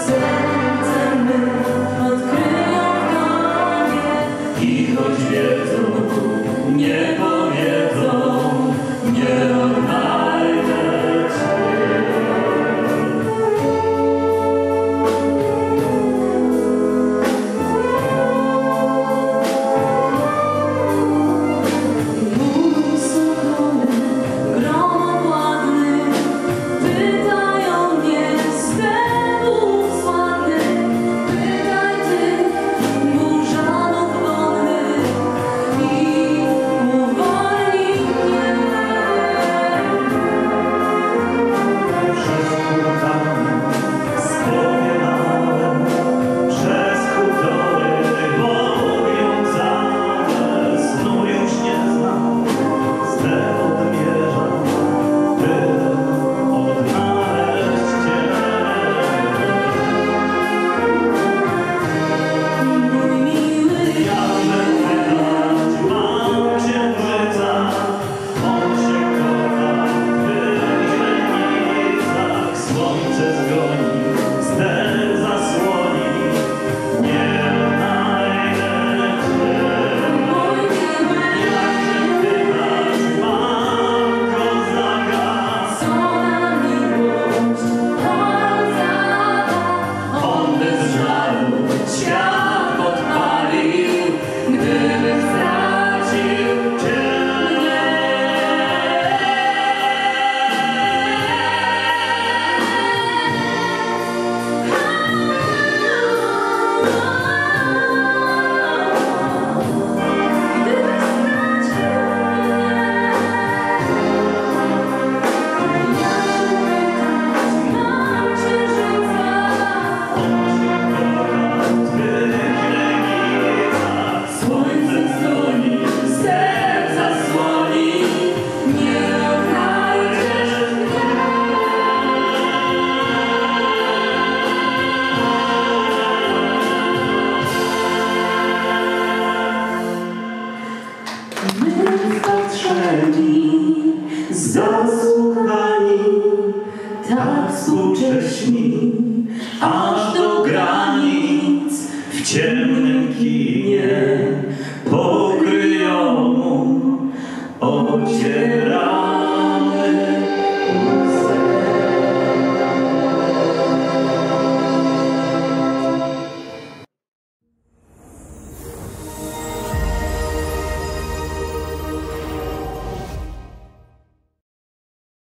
sercem my odkryją Tobie i choć wiedzą, nie powiedzą, nie odnajdę Cię. Mój sokole, grono ładny, pytają mnie z tebów sławnych, pytaj Ty, burzanów wodnych i uwolnij mnie. Przez hurtany spowiadałem, przez hutory powiązane, snu już nie znam, ster odmierzam, byle odnaleźć Cię. Mój miły, Jakże chwytać mam księżyca, on się kocha w tych źrenicach. Słońce zgoni, ster zasłoni, nie odnajdę Cię. mój miły, Jakże chwytać mam kozaka, co na miłość on zada. on bez żalu świat podpalił, gdybym stracił Cię. Słońce zgoni, ster zasłoni, nie odnajdziesz mnie. My wpatrzeni, zasłuchani, tak współcześni, Aż do granic w ciemnym kinie pokryjomu ocieramy.